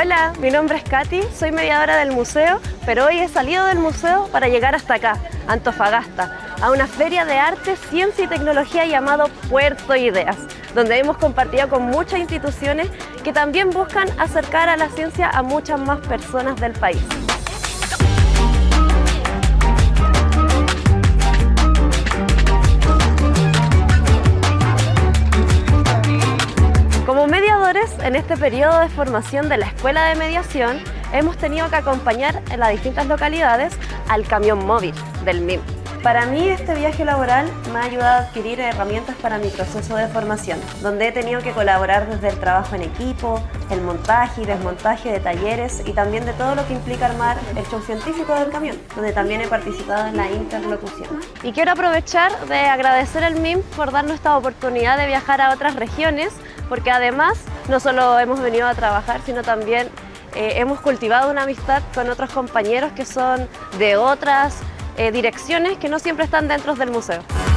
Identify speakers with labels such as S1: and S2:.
S1: Hola, mi nombre es Katy, soy mediadora del museo, pero hoy he salido del museo para llegar hasta acá, Antofagasta, a una feria de arte, ciencia y tecnología llamado Puerto Ideas, donde hemos compartido con muchas instituciones que también buscan acercar a la ciencia a muchas más personas del país. Como mediadores, en este periodo de formación de la Escuela de Mediación, hemos tenido que acompañar en las distintas localidades al camión móvil del MIM. Para mí, este viaje laboral me ha ayudado a adquirir herramientas para mi proceso de formación, donde he tenido que colaborar desde el trabajo en equipo, el montaje y desmontaje de talleres y también de todo lo que implica armar el show científico del camión, donde también he participado en la interlocución. Y quiero aprovechar de agradecer al MIM por darnos esta oportunidad de viajar a otras regiones, porque además no solo hemos venido a trabajar, sino también hemos cultivado una amistad con otros compañeros que son de otras direcciones que no siempre están dentro del museo.